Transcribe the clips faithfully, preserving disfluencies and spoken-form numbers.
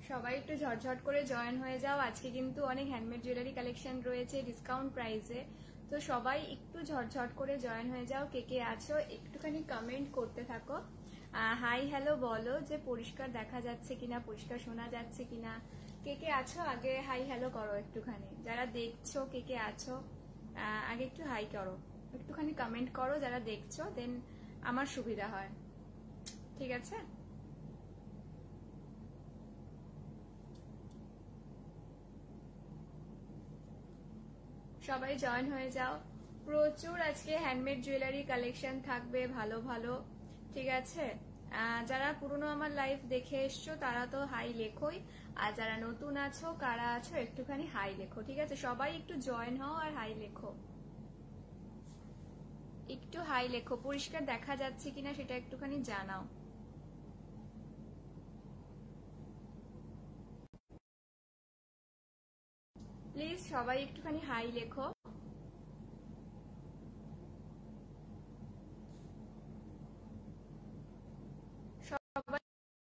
সবাই একটু ঝটঝট করে জয়েন হয়ে যাও। আজকে কিন্তু অনেক হ্যান্ডমেড জুয়েলারি কালেকশন রয়েছে ডিসকাউন্ট প্রাইসে, তো সবাই একটু ঝটঝট করে জয়েন হয়ে যাও। কে কে আছো একটুখানি কমেন্ট করতে থাকো, হাই হ্যালো বলো যে পরিষ্কার দেখা যাচ্ছে কিনা, পরিষ্কার শোনা যাচ্ছে কিনা। কে কে আছো আগে হাই হ্যালো করো একটুখানি। যারা দেখছো কে কে আছো আগে একটু হাই করো, একটুখানি কমেন্ট করো যারা দেখছো, দেন আমার সুবিধা হয়। ঠিক আছে, সবাই জয়েন হয়ে যাও। প্রচুর আজকে হ্যান্ডমেড জুয়েলারি কালেকশন থাকবে ভালো ভালো। ঠিক আছে, যারা পুরনো আমার লাইভ দেখে এসছো তারা তো হাই লেখোই, আর যারা নতুন আছো কারা আছো একটুখানি হাই লেখো। ঠিক আছে, সবাই একটু জয়েন হও আর হাই লেখো, একটু হাই লেখো। পরিষ্কার দেখা যাচ্ছে কিনা সেটা একটুখানি জানাও। প্লিজ সবাই একটুখানি হাই লেখো। সবাই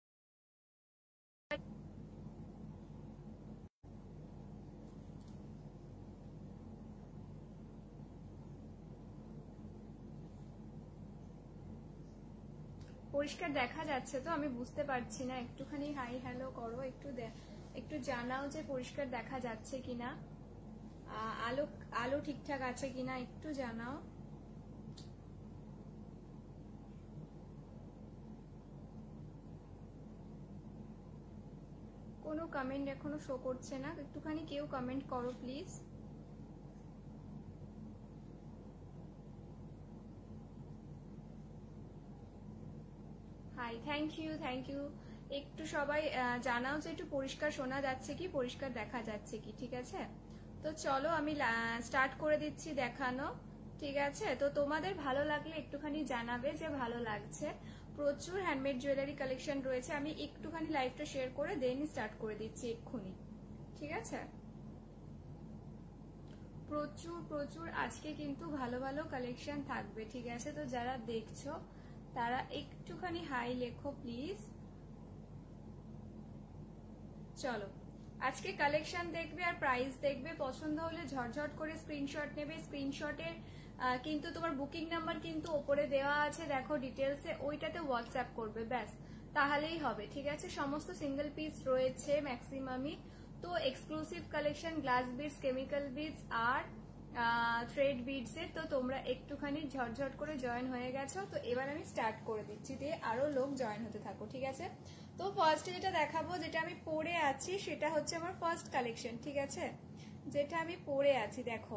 পরিষ্কার দেখা যাচ্ছে তো? আমি বুঝতে পারছি না, একটুখানি হাই হ্যালো করো, একটু একটু জানাও যে পরিষ্কার দেখা যাচ্ছে কিনা, আলো আলো ঠিকঠাক আছে কিনা একটু জানাও। কোনো কমেন্ট এখনো শো করছে না, একটুখানি কেউ কমেন্ট করো please. Hi, thank you thank you. একটু সবাই জানাও যে একটু পরিষ্কার শোনা যাচ্ছে কি, পরিষ্কার দেখা যাচ্ছে কি। ঠিক আছে, তো চলো আমি স্টার্ট করে দিচ্ছি দেখানো। ঠিক আছে, তো তোমাদের ভালো লাগলে একটুখানি জানাবে যে ভালো লাগছে। প্রচুর হ্যান্ডমেড জুয়েলারি কালেকশন রয়েছে, আমি একটুখানি লাইভটা শেয়ার করে দেন স্টার্ট করে দিচ্ছি এক্ষুনি। ঠিক আছে, প্রচুর প্রচুর আজকে কিন্তু ভালো ভালো কালেকশন থাকবে। ঠিক আছে, তো যারা দেখছো তারা একটুখানি হাই লেখো প্লিজ। চলো আজকে কালেকশন দেখবে আর প্রাইস দেখবে, পছন্দ হলে ঝটঝট করে স্ক্রিনশট নেবে। স্ক্রিনশটের কিন্তু তোমার বুকিং নাম্বার কিন্তু ওপরে দেওয়া আছে, দেখো ডিটেলসে, ওইটাতে হোয়াটসঅ্যাপ করবে, ব্যাস তাহলেই হবে। ঠিক আছে, সমস্ত সিঙ্গেল পিস রয়েছে ম্যাক্সিমামই, তো exclusive collection glass beads, chemical beads আর থ্রেড বিডস এর। তো তোমরা একটুখানি ঝটঝট করে জয়েন হয়ে গেছো, তো এবার আমি স্টার্ট করে দিচ্ছি, দিয়ে আরো লোক জয়েন হতে থাকো। ঠিক আছে, তো ফার্স্টে যেটা দেখাবো, যেটা আমি পরে আছি সেটা হচ্ছে আমার ফার্স্ট কালেকশন। ঠিক আছে, যেটা আমি পরে আছি দেখো,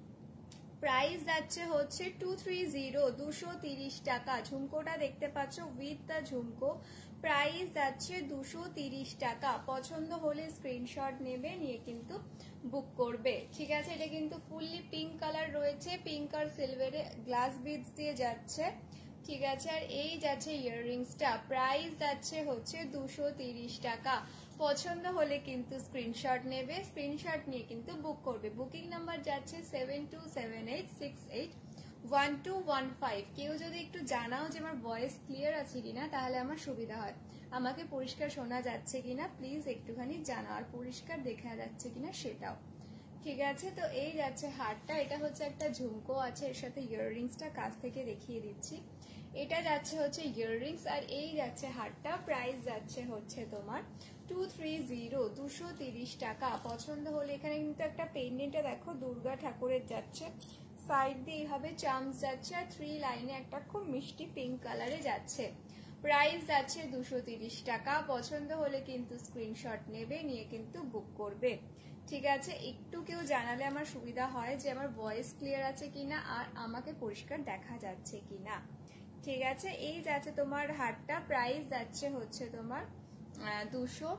প্রাইস যাচ্ছে হচ্ছে টু থ্রি জিরো দুশো তিরিশ টাকা। ঝুমকোটা দেখতে পাচ্ছ উইথ দ্য ঝুমকো, প্রাইস যাচ্ছে দুশো তিরিশ টাকা। পছন্দ হলে স্ক্রিনশট নেবে, নিয়ে কিন্তু বুক করবে। ঠিক আছে, এটা কিন্তু ফুললি পিঙ্ক কালার রয়েছে, পিঙ্ক আর সিলভারে গ্লাস বিডস দিয়ে যাচ্ছে। ঠিক আছে, আর এই যাচ্ছে ইয়াররিংসটা, প্রাইস যাচ্ছে হচ্ছে দুশো তিরিশ টাকা। পছন্দ হলে কিন্তু স্ক্রিনশট নেবে, স্ক্রিনশট নিয়ে কিন্তু বুক করবে। বুকিং নাম্বার যাচ্ছে seven two seven eight six eight one two one five. কেউ যদি একটু জানাও যে আমার ভয়েস ক্লিয়ার আছে কিনা তাহলে আমার সুবিধা হয়, আমাকে পরিষ্কার শোনা যাচ্ছে কিনা প্লিজ একটুখানি জানাও, আর পরিষ্কার দেখা যাচ্ছে কিনা সেটাও। ঠিক আছে, তো এই যাচ্ছে হারটা, এটা হচ্ছে একটা ঝুমকো আছে, এর সাথে ইয়াররিংসটা কাছ থেকে দেখিয়ে দিচ্ছি। এটা যাচ্ছে হচ্ছে ইয়াররিংস, আর এই যাচ্ছে হারটা, প্রাইস যাচ্ছে হচ্ছে তোমার টু থ্রি জিরো দুশো তিরিশ টাকা। পছন্দ হলে এখানে কিন্তু একটা পেন্ডেন্টে দেখো দুর্গা ঠাকুরের যাচ্ছে, সাইড দিয়ে এইভাবে চামচ যাচ্ছে, আর থ্রি লাইনে একটা খুব মিষ্টি পিঙ্ক কালারে যাচ্ছে। প্রাইস যাচ্ছে দুশো তিরিশ টাকা। পছন্দ হলে কিন্তু স্ক্রিনশট নেবে, নিয়ে কিন্তু বুক করবে। ঠিক আছে, একটু কেউ জানালে আমার সুবিধা হয় যে আমার ভয়েস ক্লিয়ার আছে কিনা আর আমাকে পরিষ্কার দেখা যাচ্ছে কিনা। ঠিক আছে, এই যাচ্ছে তোমার হারটা, প্রাইস যাচ্ছে হচ্ছে তোমার দুশো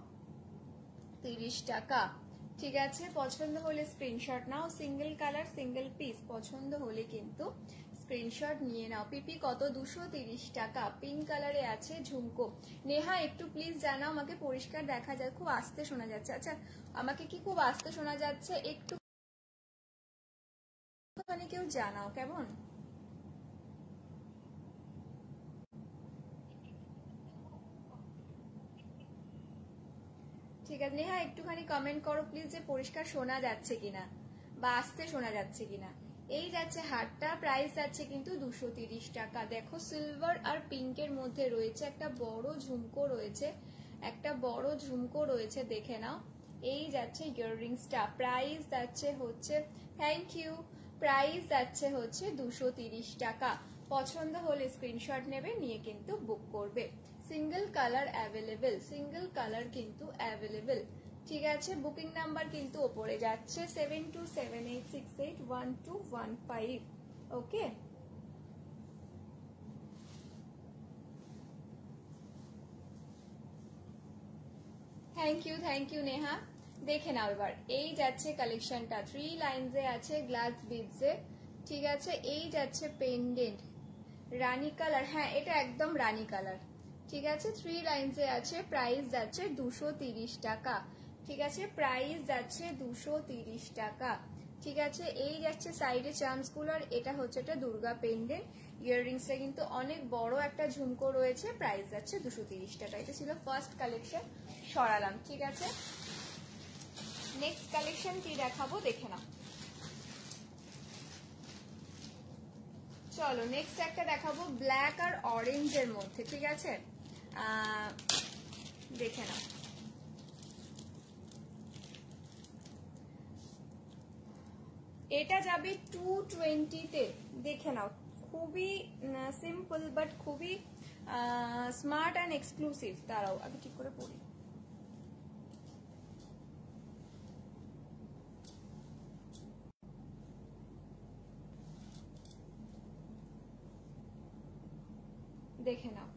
তিরিশ টাকা। ঠিক আছে, পছন্দ হলে স্ক্রিনশট নাও, সিঙ্গেল কালার সিঙ্গেল পিস পছন্দ হলে কিন্তু স্ক্রিনশট নিয়ে নাও। পিপি কত? দুশো তিরিশ টাকা। পিঙ্ক কালারে আছে ঝুমকো। নেহা একটু প্লিজ জানাও, আমাকে পরিষ্কার দেখা যায়, খুব আস্তে শোনা যাচ্ছে। আচ্ছা, আমাকে কি খুব আস্তে শোনা যাচ্ছে একটু কেউ জানাও কেমন। ঠিক আছে নেহা, একটুখানি কমেন্ট করো প্লিজ যে পরিষ্কার শোনা যাচ্ছে কিনা বা আস্তে শোনা যাচ্ছে কিনা। এই যাচ্ছে হারটা, প্রাইস যাচ্ছে কিন্তু দুশো তিরিশ টাকা। দেখো সিলভার আর পিঙ্কের মধ্যে রয়েছে একটা বড় ঝুমকো রয়েছে, একটা বড় ঝুমকো রয়েছে, দেখে নাও। এই যাচ্ছে ইয়াররিংসটা, প্রাইস যাচ্ছে হচ্ছে, থ্যাংক ইউ, প্রাইস যাচ্ছে হচ্ছে দুশো তিরিশ টাকা। পছন্দ হলে স্ক্রিনশট নেবে, নিয়ে কিন্তু বুক করবে। Single colour available, single colour কিন্তু অ্যাভেলেবেল। ঠিক আছে, বুকিং নাম্বার কিন্তু ওপরে যাচ্ছে seven two seven eight six eight one two one five. Okay, thank you thank you Neha. দেখে নাও এবার, এই যাচ্ছে কালেকশনটা, থ্রি লাইনসে আছে গ্লাস বিডসে। ঠিক আছে, এই যাচ্ছে পেন্ডেন্ট রানী কালার, হ্যাঁ এটা একদম রানী কালার। ঠিক আছে, থ্রি লাইনসে আছে, প্রাইস যাচ্ছে দুশো তিরিশ টাকা। ঠিক আছে, প্রাইস যাচ্ছে দুশো তিরিশ টাকা। ঠিক আছে, এই যাচ্ছে সাইডে চান্সগুলো, আর এটা হচ্ছে একটা দুর্গা পেন্ডেন্ট। ইয়াররিংসটা কিন্তু অনেক বড় একটা ঝুমকো রয়েছে, প্রাইস যাচ্ছে দুশো তিরিশ টাকা। এটা ছিল ফার্স্ট কালেকশন, সরালাম। ঠিক আছে, নেক্সট কালেকশন কি দেখাবো দেখে নাও। চলো নেক্সট একটা দেখাবো ব্ল্যাক আর অরেঞ্জের মধ্যে। ঠিক আছে, দেখে নাও। এটা যাবে টু টোয়েন্টিতে, দেখে নাও। খুবই সিম্পল বাট খুবই স্মার্ট অ্যান্ড এক্সক্লুসিভ। তারাও আগে ঠিক করে পড়ি। দেখে নাও,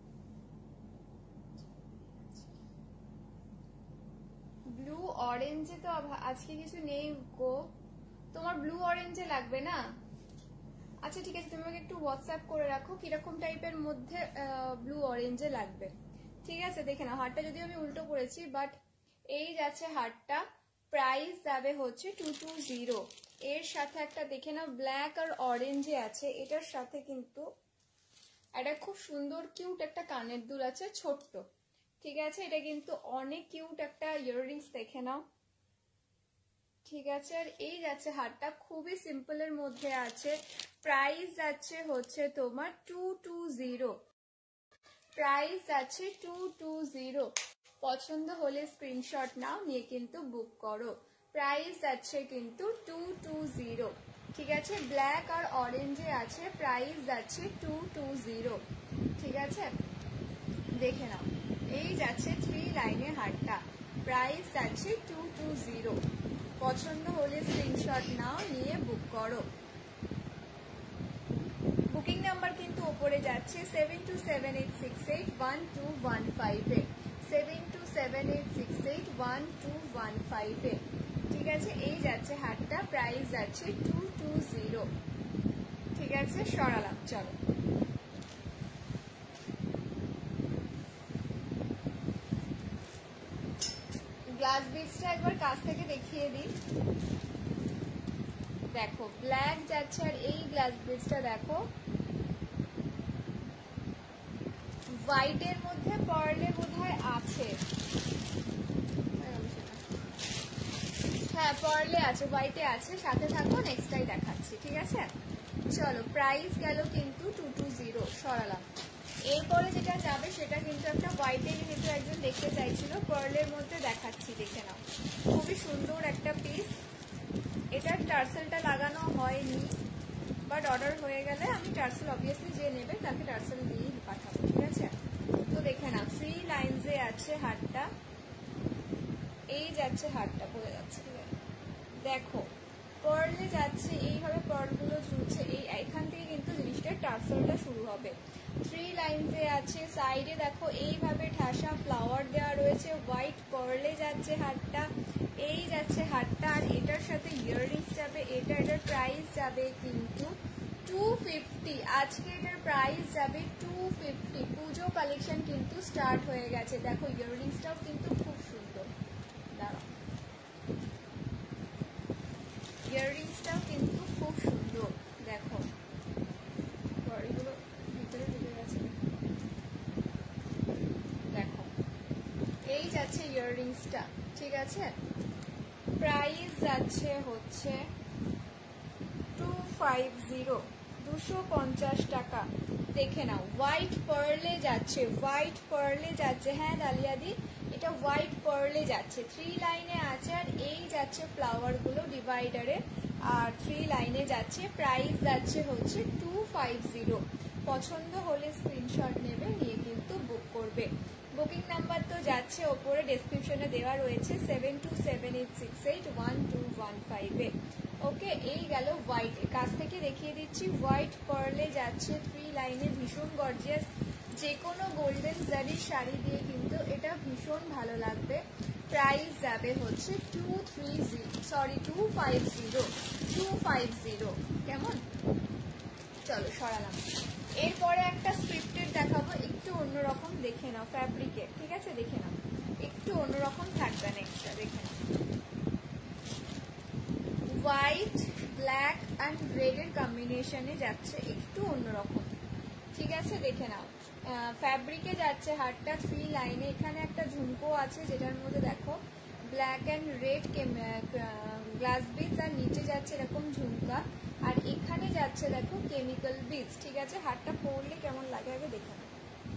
ব্লু অরেঞ্জে তো আজকে কিছু নেই গো। তোমার ব্লু অরেঞ্জে লাগবে না? আচ্ছা ঠিক আছে, তুমি আমাকে একটু হোয়াটসঅ্যাপ করে রাখো কিরকম টাইপের মধ্যে ব্লু অরেঞ্জে লাগবে। ঠিক আছে, দেখে নাও। হারটা যদিও আমি উল্টো করেছি, বাট এই যাচ্ছে হারটা, প্রাইস যাবে হচ্ছে টু টু জিরো। এর সাথে একটা দেখে নাও ব্ল্যাক আর অরেঞ্জে আছে, এটার সাথে কিন্তু একটা খুব সুন্দর কিউট একটা কানের দুল আছে, ছোট্ট। ঠিক আছে, এটা কিন্তু অনেক কিউট একটা ইয়াররিংস, দেখে নাও। ঠিক আছে, আর এই যাচ্ছে হারটা, খুবই সিম্পলের মধ্যে আছে, প্রাইস যাচ্ছে হচ্ছে তোমার টু টু জিরো। প্রাইস যাচ্ছে টু টু জিরো। পছন্দ হলে স্ক্রিনশট নাও, নিয়ে কিন্তু বুক করো। প্রাইস যাচ্ছে কিন্তু টু টু জিরো। ঠিক আছে, ব্ল্যাক আর অরেঞ্জে আছে, প্রাইস যাচ্ছে টু টু জিরো। ঠিক আছে, দেখে নাও। এই যাচ্ছে থ্রি লাইনের হারটা, প্রাইস যাচ্ছে টু টু জিরো। পছন্দ হলে স্ক্রিনশট নাও, নিয়ে বুক করো। বুকিং নাম্বার কিন্তু ওপরে যাচ্ছে seven two seven eight six eight one two one five এ, seven two seven eight six eight one two one five এ। ঠিক আছে, এই যাচ্ছে হারটা, প্রাইস যাচ্ছে টু টু জিরো। ঠিক আছে, সরালাম। চলো গ্লাস বিটসটা একবার কাছ থেকে দেখিয়ে দিই। দেখো ব্ল্যাক যাচ্ছে, আর এই গ্লাস বিটসটা দেখো হোয়াইটের মধ্যে পার্লে বোধহয় আছে, হ্যাঁ পার্লে আছে, হোয়াইটে আছে। সাথে থাকো, নেক্সটটাই দেখাচ্ছি। ঠিক আছে, চলো প্রাইস গেল কিন্তু টু টু জিরো, সরালাম। এরপরে যেটা যাবে সেটা কিন্তু একটা হোয়াইটে, যেহেতু একজন দেখতে চাইছিল, পার্লের মধ্যে দেখাচ্ছি, দেখে নাও। খুবই সুন্দর একটা পিস। এটার টার্সেলটা লাগানো হয়নি, বাট অর্ডার হয়ে গেলে আমি টার্সেল অবভিয়াসলি যে নেবে তাকে টার্সেল দিয়েই পাঠাবো। ঠিক আছে, তো দেখে নাও থ্রি লাইনসে আছে হারটা, এই যাচ্ছে হারটা, পড়ে যাচ্ছে। দেখো পার্লে যাচ্ছে, এইভাবে পার্লগুলো ঝুলছে, এই এখান থেকে কিন্তু জিনিসটার টার্সেলটা শুরু হবে। থ্রি লাইনসে আছে, সাইডে দেখো এইভাবে ঠাসা ফ্লাওয়ার দেওয়া রয়েছে, হোয়াইট পার্লে যাচ্ছে হারটা, এই যাচ্ছে হারটা। আর এটার সাথে ইয়াররিংস যাবে, এটা এটার প্রাইস যাবে কিন্তু টু ফিফটি। আজকে এটার প্রাইস যাবে টু ফিফটি। পুজো কালেকশন কিন্তু স্টার্ট হয়ে গেছে। দেখো ইয়াররিংসটাও কিন্তু খুব সুন্দর, দাঁড়াও, ইয়াররিংসটাও কিন্তু খুব সুন্দর। দেখো ভিতরে ঢুকে গেছে, দেখো এই এই যাচ্ছে ইয়াররিংসটা, ঠিক আছে। প্রাইস যাচ্ছে হচ্ছে টু ফাইভ জিরো, দুশো পঞ্চাশ টাকা। দেখে নাও, হোয়াইট পার্লে যাচ্ছে, হোয়াইট পার্লে যাচ্ছে। হ্যাঁ ডালিয়াদি, এটা হোয়াইট পার্লে যাচ্ছে, থ্রি লাইনে আছে। আর এই যাচ্ছে ফ্লাওয়ার গুলো ডিভাইডারে, আর থ্রি লাইনে যাচ্ছে। প্রাইস যাচ্ছে হচ্ছে টু ফাইভ জিরো। পছন্দ হলে স্ক্রিনশট নেবে, নিয়ে কিন্তু বুক করবে। বুকিং নাম্বার তো যাচ্ছে ওপরে ডেসক্রিপশনে দেওয়া রয়েছে, seven two seven eight six eight one two one ফাইভে। ওকে, এই গেল হোয়াইট। কাছ থেকে দেখিয়ে দিচ্ছি, হোয়াইট পার্লে যাচ্ছে, থ্রি লাইনে, ভীষণ গর্জিয়াস। যে কোনো গোল্ডেন জারির শাড়ি দিয়ে কিন্তু এটা ভীষণ ভালো লাগবে। প্রাইস যাবে হচ্ছে two three zero sorry two five zero two five zero কেমন? চলো সরালাম। এরপরে একটা স্ক্রিপ্টেড দেখাবো, একটু অন্যরকম, দেখে নাও ফ্যাব্রিকে, ঠিক আছে? দেখে নাও, একটু অন্যরকম থাকবে নেক্সটটা, দেখে নাও। হোয়াইট, ব্ল্যাক অ্যান্ড রেডের কম্বিনেশনে যাচ্ছে, একটু অন্যরকম, ঠিক আছে? দেখে নাও। ফ্যাব্রিকে যাচ্ছে, হারটা থ্রি লাইনে, এখানে একটা ঝুমকো আছে যেটার মধ্যে দেখো black and red glass beads, আর নিচে যাচ্ছে এরকম ঝুমকা, আর এখানে যাচ্ছে দেখো কেমিক্যাল বিটস, ঠিক আছে? হারটা পরলে কেমন লাগে আগে দেখে নাও।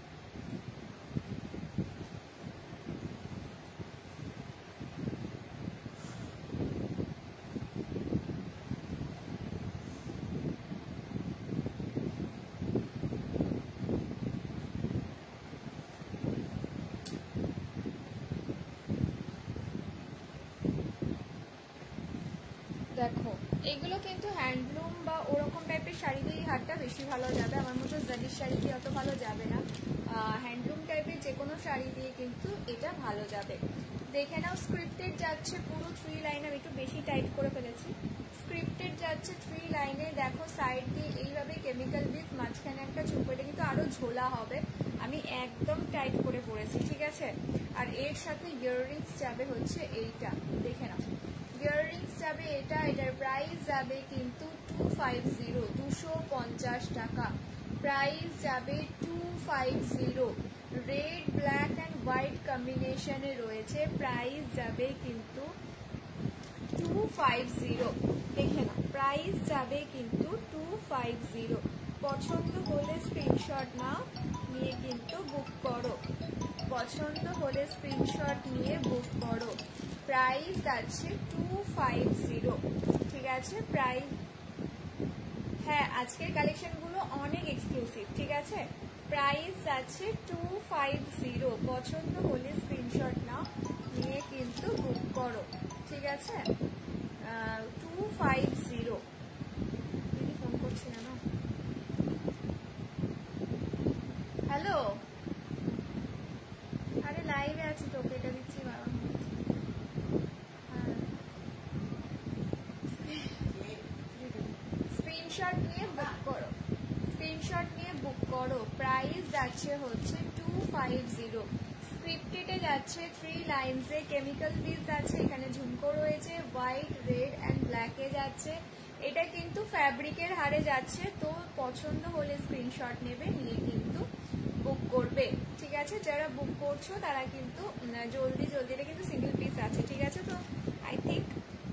দেখো, এগুলো কিন্তু হ্যান্ডলুম বা ওরকম টাইপের শাড়ি দিয়ে হারটা বেশি ভালো যাবে, আমার মতো জারির শাড়ি দিয়ে অত ভালো যাবে না। হ্যান্ডলুম টাইপের যে কোনো শাড়ি দিয়ে কিন্তু এটা ভালো যাবে। দেখে নাও, স্ক্রিপ্টেড যাচ্ছে পুরো থ্রি লাইনে, আমি একটু বেশি টাইট করে ফেলেছি। স্ক্রিপ্টেড যাচ্ছে থ্রি লাইনে, দেখো সাইড দিয়ে এইভাবে কেমিক্যাল বিট, মাঝখানে একটা ঝুমকো, এটা কিন্তু আরো ঝোলা হবে, আমি একদম টাইট করে পরেছি, ঠিক আছে? আর এর সাথে ইয়াররিংস যাবে হচ্ছে এইটা, দেখে নাও, ইয়াররিংস যাবে এটা। এটার প্রাইস যাবে কিন্তু টু ফাইভ জিরো দুশো পঞ্চাশ টাকা। প্রাইস যাবে two five zero. Red, black and white কম্বিনেশনে রয়েছে, প্রাইস যাবে কিন্তু টু ফাইভ জিরো। দেখে না, প্রাইস যাবে কিন্তু টু ফাইভ জিরো। পছন্দ হলে স্ক্রিনশট নাও, নিয়ে কিন্তু বুক করো। পছন্দ হলে স্ক্রিনশট নিয়ে বুক করো। প্রাইস আছে টু ফাইভ জিরো, ঠিক আছে? প্রাইস, হ্যাঁ আজকের কালেকশনগুলো অনেক এক্সক্লুসিভ, ঠিক আছে? প্রাইস আছে টু ফাইভ জিরো। পছন্দ হলে স্ক্রিনশট নাও, নিয়ে কিন্তু বুক করো, ঠিক আছে? Two five zero. দিদি ফোন করছি না? হ্যালো, আরে লাইভে আছি তো, কেটে দিচ্ছি বাবা। স্ক্রিনশট নিয়ে বুক করো, স্ক্রিনশট নিয়ে বুক করো। প্রাইস যাচ্ছে হচ্ছে টু ফাইভ জিরো। স্ক্রিপ্টেডে যাচ্ছে, থ্রি লাইনসে, কেমিক্যাল বিটস আছে, এখানে ঝুমকো রয়েছে, হোয়াইট, রেড অ্যান্ড ব্ল্যাকে যাচ্ছে। এটা কিন্তু ফ্যাব্রিকের হারে যাচ্ছে, তো পছন্দ হলে স্ক্রিনশট নেবে, নিয়ে কিন্তু বুক করবে, ঠিক আছে? যারা বুক করছো তারা কিন্তু জলদি জলদি, এটা কিন্তু সিঙ্গেল পিস আছে, ঠিক আছে? তো আই থিঙ্ক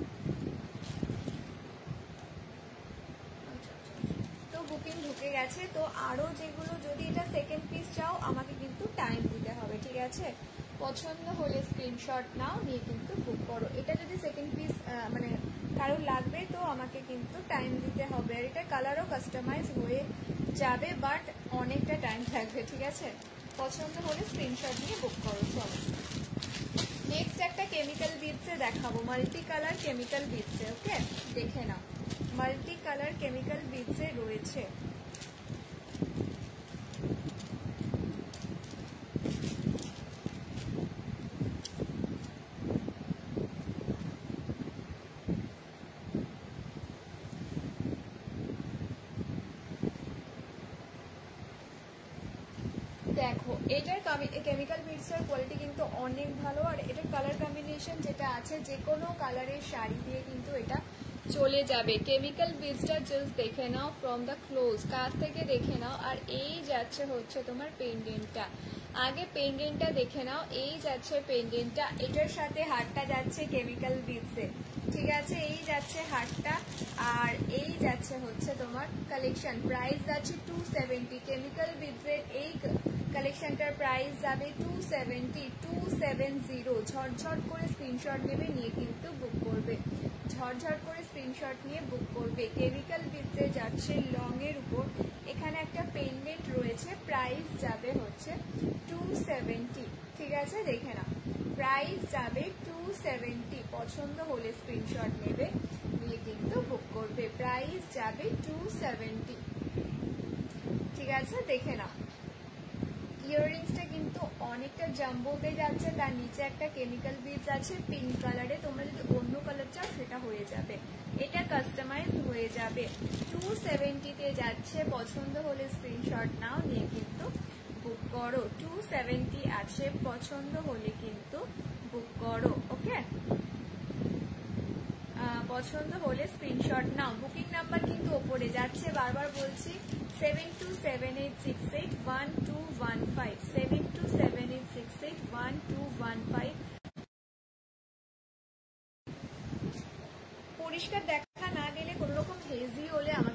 তো বুকিং ঢুকে গেছে। তো আরো যেগুলো, যদি এটা সেকেন্ড পিস চাও আমাকে কিন্তু টাইম দিতে হবে, ঠিক আছে? পছন্দ হলে স্ক্রিনশট নাও, নিয়ে কিন্তু বুক করো। এটা যদি সেকেন্ড পিস মানে কারোর লাগবে তো আমাকে কিন্তু টাইম দিতে হবে, আর এটা কালারও কাস্টমাইজ হয়ে যাবে, বাট অনেকটা টাইম লাগবে, ঠিক আছে? পছন্দ হলে স্ক্রিনশট নিয়ে বুক করো। চলো নেক্সট একটা কেমিক্যাল বিটসে দেখাবো, মাল্টি কালার কেমিক্যাল বিটসে। ওকে, দেখে নাও, মাল্টি কালার কেমিক্যাল বিটসে রয়েছে। দেখো, এটার কেমিক্যাল বিটসের কোয়ালিটি কিন্তু অনেক ভালো, আর এটার কালার কম্বিনেশন যেটা আছে, যে কোনো কালারের শাড়ি দিয়ে কিন্তু এটা চলে যাবে। কেমিক্যাল বিজটা জাস্ট দেখে নাও ফ্রম দ্য ক্লোজ, কাছ থেকে দেখে নাও। আর এই যাচ্ছে হচ্ছে তোমার পেন্ডেন্টটা, আগে পেন্ডেন্টটা দেখে নাও। এই যাচ্ছে পেন্ডেন্টটা, এটার সাথে হারটা যাচ্ছে কেমিক্যাল বিজে, ঠিক আছে? এই যাচ্ছে হারটা আর এই যাচ্ছে হচ্ছে তোমার কালেকশন। প্রাইস যাচ্ছে টু সেভেন্টি। কেমিক্যাল বিজের এই কালেকশনটার প্রাইস যাবে two seventy, two seven zero. ঝটঝট করে স্ক্রিনশট নেবে, নিয়ে কিন্তু বুক করবে। ঝটঝট করে স্ক্রিনশট নিয়ে বুক করবে। কেমিক্যাল বিজে যাচ্ছে লং এর উপর, এখানে একটা পেন্ডেন্ট রয়েছে, প্রাইস যাবে হচ্ছে টু সেভেন্টি, ঠিক আছে? দেখে না, প্রাইস যাবে টু সেভেন্টি। পছন্দ হলে স্ক্রিনশট নেবে, নিয়ে কিন্তু বুক করবে। প্রাইস যাবে টু সেভেন্টি, ঠিক আছে? দেখে না, ইয়াররিংসটা কিন্তু অনেকটা জাম্বোতে যাচ্ছে, তার নিচে একটা কেমিক্যাল বিজ আছে পিঙ্ক কালারে। তোমরা যদি অন্য কালার চাও সেটা হয়ে যাবে, এটা কাস্টমাইজ হয়ে যাবে। টু সেভেন্টিতে যাচ্ছে, পছন্দ হলে স্ক্রিনশট নাও, নিয়ে কিন্তু বুক করো। টু সেভেন্টি আছে, পছন্দ হলে কিন্তু বুক করো। ওকে, পছন্দ হলে স্ক্রিনশট নাও। বুকিং নাম্বার কিন্তু ওপরে যাচ্ছে, বারবার বলছি, seven two seven eight six eight one two one five, seven two seven eight six eight one two one five. পরিষ্কার দেখা না গেলে কোনো রকম হেজি হলে আমাকে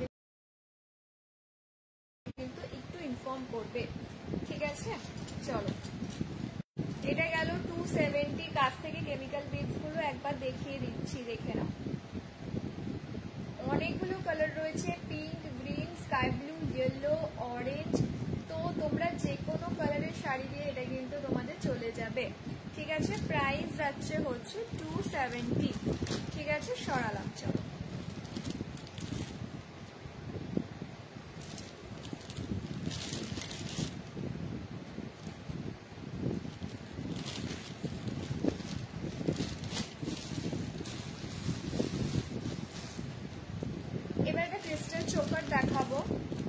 কিন্তু একটু ইনফর্ম করবে, ঠিক আছে? চলো, এটা গেল টু সেভেন্টি। কাছ থেকে কেমিক্যাল বিটস গুলো একবার দেখিয়ে দিচ্ছি, দেখে নাও। অনেকগুলো কালার রয়েছে, pink, green, sky blue, yellow, orange. তো তোমরা যে কোনো কালারের শাড়ি দিয়ে এটা কিন্তু তোমাদের চলে যাবে, ঠিক আছে? প্রাইস যাচ্ছে হচ্ছে টু সেভেন্টি, ঠিক আছে? সরালাম, চলো। এবার একটা ক্রিস্টাল চোকার দেখাবো।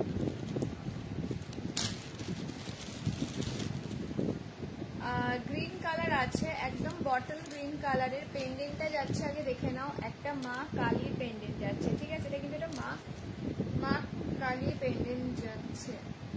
গ্রিন কালার আছে, একদম বটল গ্রিন কালারের। পেন্ডেন্টটা যাচ্ছে, আগে দেখে নাও, একটা মা কালীর পেন্ডেন্ট যাচ্ছে, ঠিক আছে? এটা কিন্তু একটা মা মা কালীর পেন্ডেন্ট যাচ্ছে,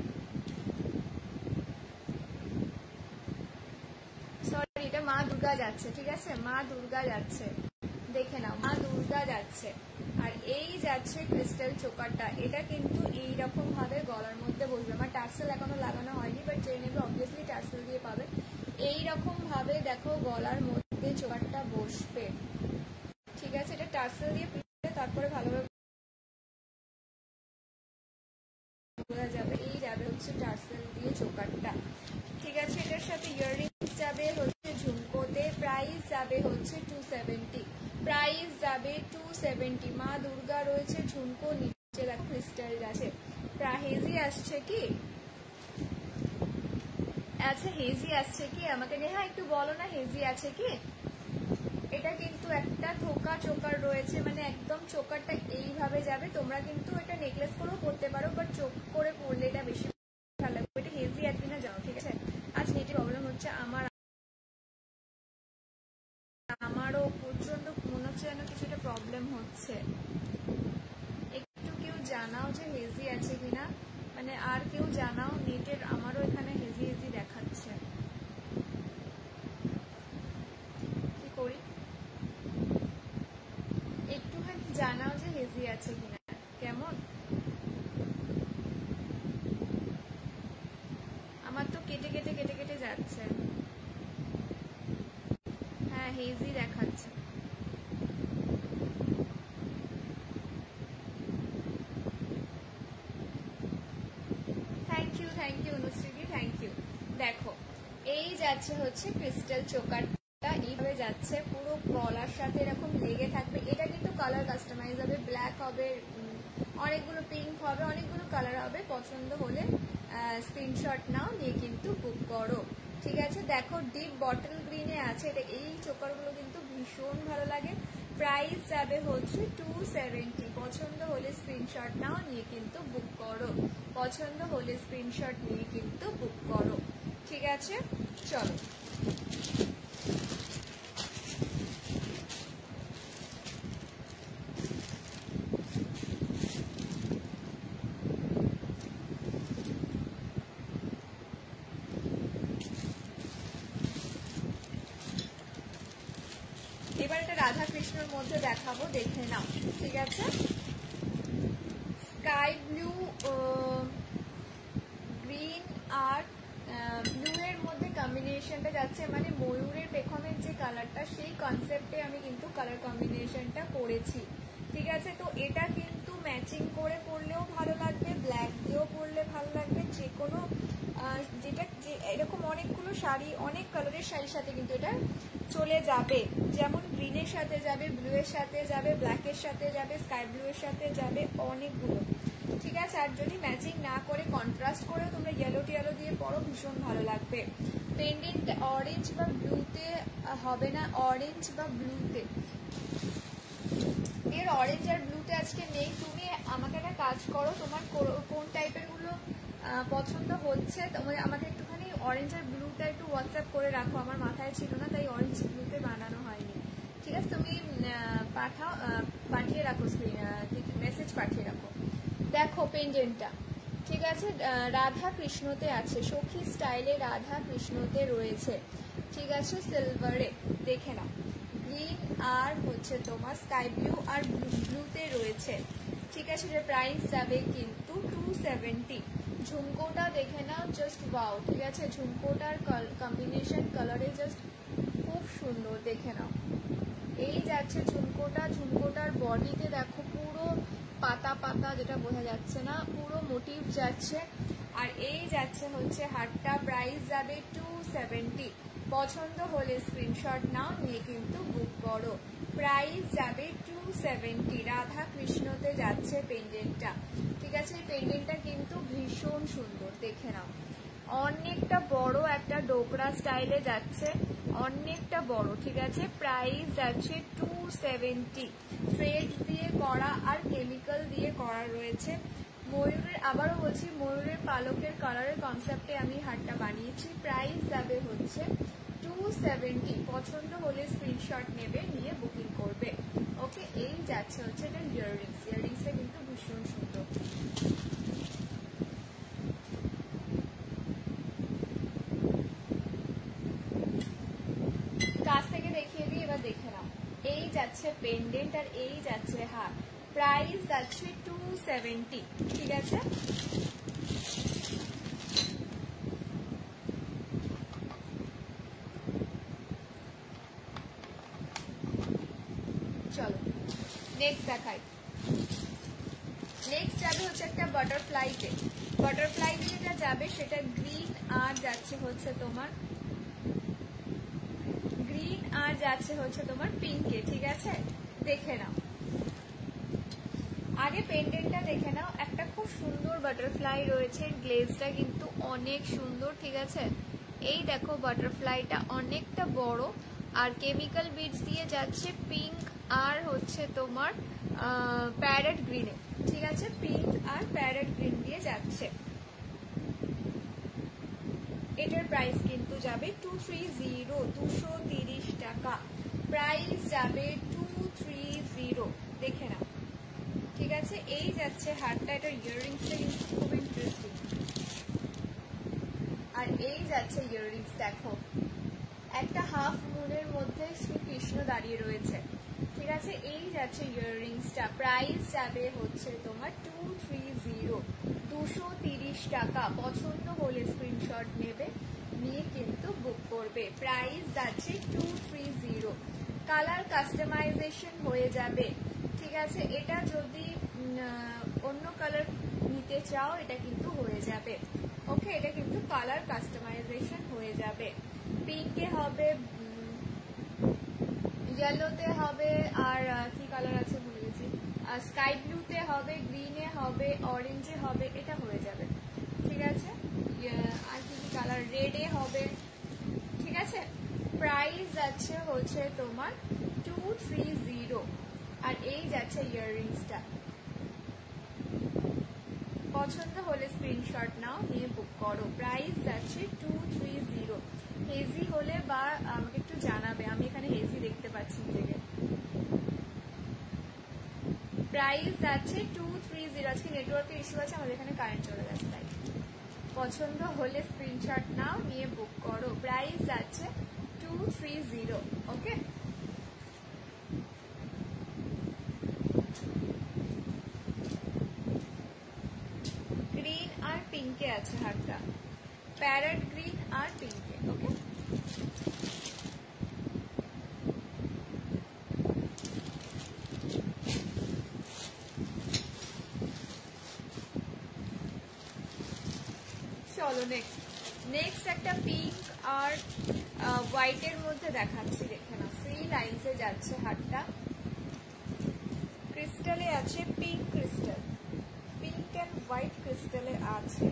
সরি, এটা মা দুর্গা যাচ্ছে, ঠিক আছে? মা দুর্গা যাচ্ছে, দেখে নাও, মা দুর্গা যাচ্ছে। আর এই যাচ্ছে ক্রিস্টাল চোকারটা, এটা কিন্তু এইরকম ভাবে গলার মধ্যে বসবে। আমার টার্সেল এখনো লাগানো হয়নি, বাট যে নেবে অবভিয়াসলি টার্সেল দিয়ে পাবে। এইরকম ভাবে দেখো গলার মধ্যে চোকারটা বসবে, ঠিক আছে? এটা টার্সেল দিয়ে পিছলে তারপরে ভালোভাবে বোঝা যাবে। এই যাবে হচ্ছে টার্সেল দিয়ে চোকারটা, ঠিক আছে? এটার সাথে ইয়াররিংস যাবে হচ্ছে ঝুমকোতে। প্রাইস যাবে হচ্ছে টু সেভেন্টি, প্রাইস যাবে টু সেভেন্টি। মা দুর্গা রয়েছে, ঝুমকো নিচে দেখো ক্রিস্টাল আছে। হেজি আসছে কি? আচ্ছা, হেজি আসছে কি? আমাকে নেহা একটু বলো না, হেজি আছে কি? এটা কিন্তু একটা থোকা চোকার রয়েছে, মানে একদম চোকারটা এইভাবে যাবে। তোমরা কিন্তু এটা নেকলেস করেও পরতে পারো, বাট চোখ করে পরলে এটা বেশি ভালো লাগবে। এটা হেজি আর কিনা যাও, ঠিক আছে? আজ নেটে প্রবলেম হচ্ছে আমার, আমারও প্রচন্ড মনে হচ্ছে যেন কিছু একটা প্রবলেম হচ্ছে। একটু কেউ জানাও যে হেজি আছে কিনা, মানে আর কেউ জানাও নেটের, আমারও এখানে হেজি হেজি দেখাচ্ছে। কি করি, একটুখানি জানাও যে হেজি আছে কিনা, কেমন? আমার তো কেটে কেটে কেটে কেটে যাচ্ছে। হ্যাঁ, হেজি দেখাচ্ছে। থ্যাংক ইউ, থ্যাংক ইউ অনুশ্রীদি, থ্যাংক ইউ। দেখো, এই যাচ্ছে হচ্ছে ক্রিস্টাল চোকারটা, এইভাবে যাচ্ছে, পুরো গলার সাথে এরকম লেগে থাকবে। এটা কিন্তু কালার কাস্টমাইজ হবে, ব্ল্যাক হবে, অনেকগুলো পিঙ্ক হবে, অনেকগুলো কালার হবে। পছন্দ হলে স্ক্রিনশট নাও, নিয়ে কিন্তু বুক করো, ঠিক আছে? দেখো, ডিপ বটল গ্রিনে আছে এটা। এই চোকারগুলো কিন্তু ভীষণ ভালো লাগে। প্রাইস যাবে হচ্ছে টু সেভেন্টি। পছন্দ হলে স্ক্রিনশট নাও, নিয়ে কিন্তু বুক করো। পছন্দ হলে স্ক্রিনশট নিয়ে কিন্তু বুক করো, ঠিক আছে? চলো, এবার এটা রাধা কৃষ্ণর মধ্যে দেখাবো, দেখে নাও, ঠিক আছে। স্কাই ব্লু, গ্রিন আর ব্লু এর মধ্যে কম্বিনেশনটা যাচ্ছে, মানে ময়ূরের পেখমের যে কালারটা সেই কনসেপ্টে আমি কিন্তু কালার কম্বিনেশনটা করেছি, ঠিক আছে। তো এটা কিন্তু ম্যাচিং করে পরলেও ভালো লাগবে, ব্ল্যাক দিয়েও পরলে ভালো লাগবে, যে কোনো যেটা যে এরকম অনেকগুলো শাড়ি, অনেক কালারের শাড়ির সাথে কিন্তু এটা চলে যাবে। যেমন গ্রিনের সাথে যাবে, ব্লু এর সাথে যাবে, ব্ল্যাকের সাথে যাবে, স্কাই ব্লু এর সাথে যাবে, অনেকগুলো, ঠিক আছে। আর যদি ম্যাচিং না করে কন্ট্রাস্ট করেও তোমরা ইয়েলো টিয়েলো দিয়ে পরো, ভীষণ ভালো লাগবে। পেন্ডেন্ট অরেঞ্জ বা ব্লুতে হবে না, অরেঞ্জ বা ব্লুতে, এর অরেঞ্জ আর ব্লুতে আজকে নেই। তুমি আমাকে একটা কাজ করো, তোমার কোন টাইপের গুলো পছন্দ হচ্ছে তোমার আমাকে একটুখানি অরেঞ্জ আর ব্লুটা একটু হোয়াটসঅ্যাপ করে রাখো, আমার মাথায় ছিল না তাই অরেঞ্জ ব্লুতে বানানো হয়নি, ঠিক আছে। তুমি পাঠাও, পাঠিয়ে রাখো, মেসেজ পাঠিয়ে রাখো। দেখো পেন্ডেন্টটা, ঠিক আছে, রাধা কৃষ্ণতে আছে, সখী স্টাইলে রাধা কৃষ্ণতে রয়েছে, ঠিক আছে, সিলভারে, দেখে নাও। গ্রিন আর হচ্ছে তোমার স্কাই ব্লু আর ব্লুতে রয়েছে, ঠিক আছে। এর প্রাইস যাবে কিন্তু টু সেভেন্টি। ঝুমকোটা দেখে নাও, জাস্ট ওয়াও, ঠিক আছে। ঝুমকোটার কম্বিনেশন কালারে জাস্ট খুব সুন্দর, দেখে নাও। এই যাচ্ছে ঝুমকোটা, ঝুমকোটার বডিতে দেখো পুরো পাতা পাতা, যেটা বোঝা যাচ্ছে না, পুরো মোটিভ যাচ্ছে। আর এই যাচ্ছে হচ্ছে হারটা, প্রাইস যাবে টু সেভেন্টি। পছন্দ হলে স্ক্রিনশট নাও, নিয়ে কিন্তু বুক করো। প্রাইস যাবে টু সেভেন্টি। রাধা কৃষ্ণতে যাচ্ছে পেন্ডেন্টটা, ঠিক আছে। এই পেন্ডেন্টটা কিন্তু ভীষণ সুন্দর, দেখে নাও। অনেকটা বড় একটা ডোকরা স্টাইলে যাচ্ছে, অনেকটা বড়, ঠিক আছে। প্রাইস যাচ্ছে টু সেভেন্টি। থ্রেড দিয়ে করা আর কেমিক্যাল দিয়ে করা রয়েছে। ময়ূরের, আবারও বলছি, ময়ূরের পালকের কালারের কনসেপ্টে আমি হারটা বানিয়েছি। প্রাইস যাবে হচ্ছে টু সেভেন্টি। পছন্দ হলে স্ক্রিনশট নেবে, নিয়ে বুকিং করবে, ওকে। এই যাচ্ছে হচ্ছে এটা ইয়াররিংস, ইয়াররিংসটা কিন্তু ভীষণ সুন্দর। কাছ থেকে দেখিয়ে দিই, এবার দেখে নাও। এই যাচ্ছে পেন্ডেন্ট আর এই যাচ্ছে হার, প্রাইস যাচ্ছে টু সেভেন্টি, ঠিক আছে। চলো নেক্সট দেখাই। নেক্সট যাবে হচ্ছে একটা বাটারফ্লাইতে। বাটারফ্লাইতে যেটা যাবে সেটা গ্রিন আর যাচ্ছে হচ্ছে তোমার গ্রিন আর যাচ্ছে হচ্ছে তোমার পিঙ্কে, ঠিক আছে। দেখে নাও, আগে পেন্ডেন্টটা দেখে নাও। একটা খুব সুন্দর বাটারফ্লাই রয়েছে, গ্লেজটা কিন্তু অনেক সুন্দর, ঠিক আছে। এই দেখো বাটারফ্লাইটা অনেকটা বড় আর কেমিক্যাল বিডস দিয়ে যাচ্ছে পিঙ্ক আর হচ্ছে তোমার প্যারেট গ্রিনে, ঠিক আছে। পিঙ্ক আর প্যারেট গ্রিন দিয়ে যাচ্ছে। এটার প্রাইস কিন্তু যাবে টু থ্রি জিরো, দুশো তিরিশ টাকা। প্রাইস যাবে টু থ্রি জিরো, দেখে নাও, ঠিক আছে। এই যাচ্ছে হারটা, এটার ইয়াররিংসটা কিন্তু খুব ইন্টারেস্টিং। আর এই যাচ্ছে ইয়াররিংস, দেখো একটা হাফ মুনের মধ্যে শ্রীকৃষ্ণ দাঁড়িয়ে রয়েছে, ঠিক আছে। এই যাচ্ছে ইয়াররিংসটা, প্রাইস যাবে হচ্ছে তোমার টু থ্রি জিরো, দুশো তিরিশ টাকা। পছন্দ হলে স্ক্রিনশট নেবে, নিয়ে কিন্তু বুক করবে। প্রাইস যাচ্ছে two three zero. Colour customisation হয়ে যাবে, ঠিক আছে। এটা যদি অন্য কালার নিতে চাও এটা কিন্তু হয়ে যাবে, ওকে। এটা কিন্তু কালার কাস্টমাইজেশন হয়ে যাবে। পিঙ্কে হবে, ইয়েলোতে হবে, আর কি কালার আছে ভুলে গেছি, স্কাই ব্লুতে হবে, গ্রিনে হবে, অরেঞ্জে হবে, এটা হয়ে যাবে, ঠিক আছে। আর কি কি কালার, রেডে হবে, ঠিক আছে। প্রাইস যাচ্ছে হচ্ছে তোমার টু থ্রি জিরো। আর এই যাচ্ছে ইয়াররিংসটা। পছন্দ হলে স্ক্রিনশট নাও, নিয়ে বুক করো। প্রাইস যাচ্ছে টু থ্রি জিরো। হেজি হলে বা আমাকে একটু জানাবে, আমি এখানে হেজি দেখতে পাচ্ছি নিজেকে। প্রাইস যাচ্ছে টু থ্রি জিরো। আজকে নেটওয়ার্কের ইস্যু আছে, আমাদের এখানে কারেন্ট চলে গেছে তাই। পছন্দ হলে স্ক্রিনশট নাও, নিয়ে বুক করো। প্রাইস যাচ্ছে টু থ্রি জিরো, ওকে। পিঙ্কে আছে হারটা, প্যারেট গ্রিন আর পিঙ্কে। ওকে, চলো নেক্সট নেক্সট একটা পিঙ্ক আর হোয়াইটের মধ্যে দেখাচ্ছি, দেখে না। থ্রি লাইনসে যাচ্ছে হারটা, ক্রিস্টালে আছে pink crystal, pink and white ক্রিস্টালে আছে।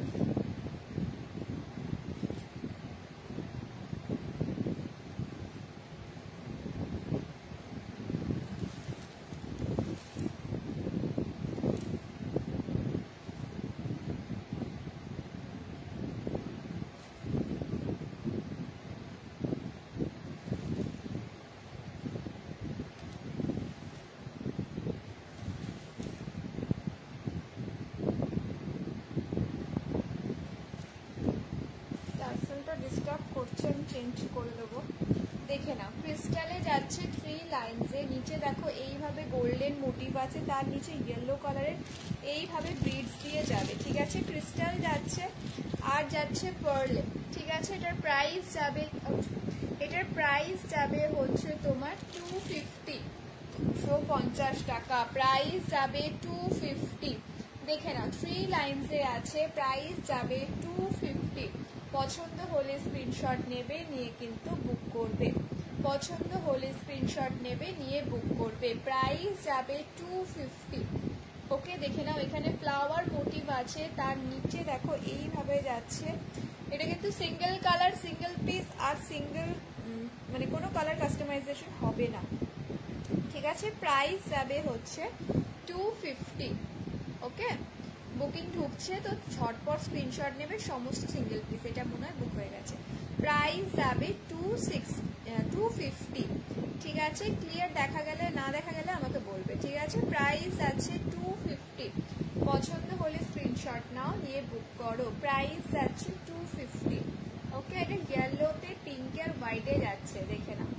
ডিস্টার্ব করছেন, চেঞ্জ করে দেবো। দেখে না, ক্রিস্টালে যাচ্ছে থ্রি লাইনসে, নিচে দেখো এইভাবে গোল্ডেন মোটিভ আছে, তার নিচে ইয়েলো কালারের এইভাবে ব্রিডস দিয়ে যাবে, ঠিক আছে। ক্রিস্টাল যাচ্ছে আর যাচ্ছে পার্লে, ঠিক আছে। এটার প্রাইস যাবে এটার প্রাইস যাবে হচ্ছে তোমার টু ফিফটি, দুশো পঞ্চাশ টাকা। প্রাইস যাবে টু ফিফটি। দেখে না, থ্রি লাইনসে আছে, প্রাইস যাবে টু ফিফটি। পছন্দ হলে স্ক্রিনশট নেবে, নিয়ে কিন্তু বুক করবে। পছন্দ হলে স্ক্রিনশট নেবে, নিয়ে বুক করবে। প্রাইস যাবে টু ফিফটি। ওকে, দেখে নাও, এখানে ফ্লাওয়ার মোটিভ আছে, তার নিচে দেখো এইভাবে যাচ্ছে। এটা কিন্তু সিঙ্গেল কালার, সিঙ্গেল পিস আর সিঙ্গেল মানে কোনো কালার কাস্টমাইজেশন হবে না, ঠিক আছে। প্রাইস যাবে হচ্ছে টু ফিফটি। ওকে, বুকিং ঢুকছে তো ঝটপট স্ক্রিনশট নেবে, সমস্ত সিঙ্গেল পিস, এটা মনে হয় বুক হয়ে গেছে। প্রাইস যাবে টু সিক্স টু ফিফটি, ঠিক আছে। ক্লিয়ার দেখা গেলে, না দেখা গেলে আমাকে বলবে, ঠিক আছে। প্রাইস আছে টু ফিফটি। পছন্দ হলে স্ক্রিনশট নাও, নিয়ে বুক করো। প্রাইস যাচ্ছে টু ফিফটি। ওকে, এটা ইয়েলোতে পিঙ্কে আর হোয়াইটে যাচ্ছে, দেখে নাও।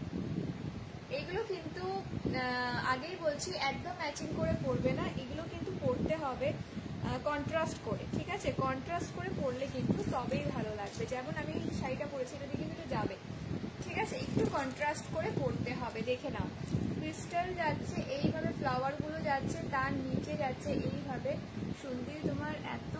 এগুলো কিন্তু আগেই বলছি একদম ম্যাচিং করে পরবে না, এগুলো কিন্তু পরতে হবে কন্ট্রাস্ট করে, ঠিক আছে। কন্ট্রাস্ট করে পরলে কিন্তু তবেই ভালো লাগবে। যেমন আমি শাড়িটা পরেছি, এটা দিয়ে কিন্তু যাবে, ঠিক আছে। একটু কন্ট্রাস্ট করে পরতে হবে, দেখে নাও। ক্রিস্টাল যাচ্ছে এইভাবে, ফ্লাওয়ার গুলো যাচ্ছে, তার নিচে যাচ্ছে এইভাবে সুন্দর। তোমার এত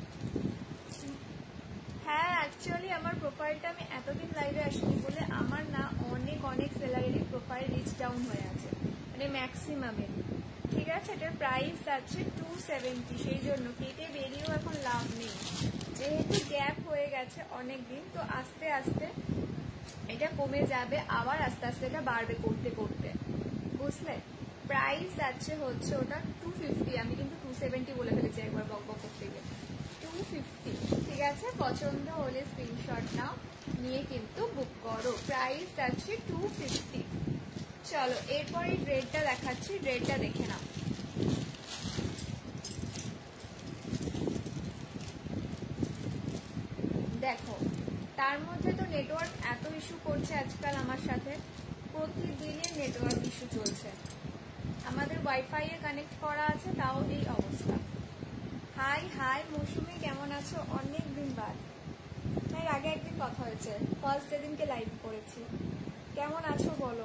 হ্যাঁ, অ্যাকচুয়ালি আমার প্রোফাইলটা আমি এতদিন লাইভে আসিনি বলে আমার না অনেক অনেক সেলারেরই প্রোফাইল রিচ ডাউন হয়ে আছে, মানে ম্যাক্সিমামের, ঠিক আছে। এটার প্রাইস আছে টু সেভেন্টি, সেই জন্য কেটে বেরিয়েও এখন লাভ নেই, যেহেতু গ্যাপ হয়ে গেছে অনেক দিন, তো আস্তে আস্তে এটা কমে যাবে, আবার আস্তে আস্তে এটা বাড়বে করতে করতে, বুঝলে। প্রাইস আছে হচ্ছে ওটা টু ফিফটি, আমি কিন্তু টু সেভেন্টি বলে ফেলেছি একবার বক বক করতে গিয়ে। টু ফিফটি, ঠিক আছে। পছন্দ হলে স্ক্রিনশট নাও, নিয়ে কিন্তু বুক করো। প্রাইস আছে টু ফিফটি। চলো এরপর এই রেডটা দেখাচ্ছি, রেডটা দেখে নাও। দেখো, তার মধ্যে তো নেটওয়ার্ক এত ইস্যু করছে আজকাল, আমার সাথে প্রতিদিনের নেটওয়ার্ক ইস্যু চলছে। আমাদের ওয়াইফাই এ কানেক্ট করা আছে, তাও এই অবস্থা। হাই হাই মৌসুমি, কেমন আছো? অনেক দিন বাদ, এর আগে একদিন কথা হয়েছে, ফার্স্ট যেদিনকে লাইভ করেছি। কেমন আছো বলো?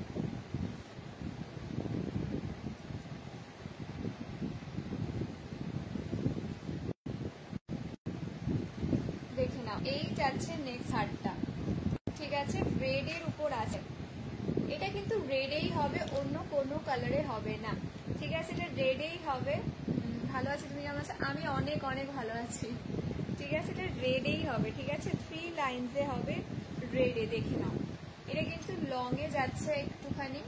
দেখে নাও, এই যাচ্ছে নেক্সট হারটা, ঠিক আছে। রেড এর উপর আছে, এটা কিন্তু রেডেই হবে, অন্য কোনো কালারে হবে না, ঠিক আছে। এটা রেডেই হবে। ভালো আছে, তুমি কেমন আছো? আমি অনেক অনেক ভালো আছি, ঠিক আছে। এটা রেডেই হবে, ঠিক আছে। থ্রি লাইনসে হবে রেডে, দেখে নাও। এটা কিন্তু লং এ যাচ্ছে একটুখানি।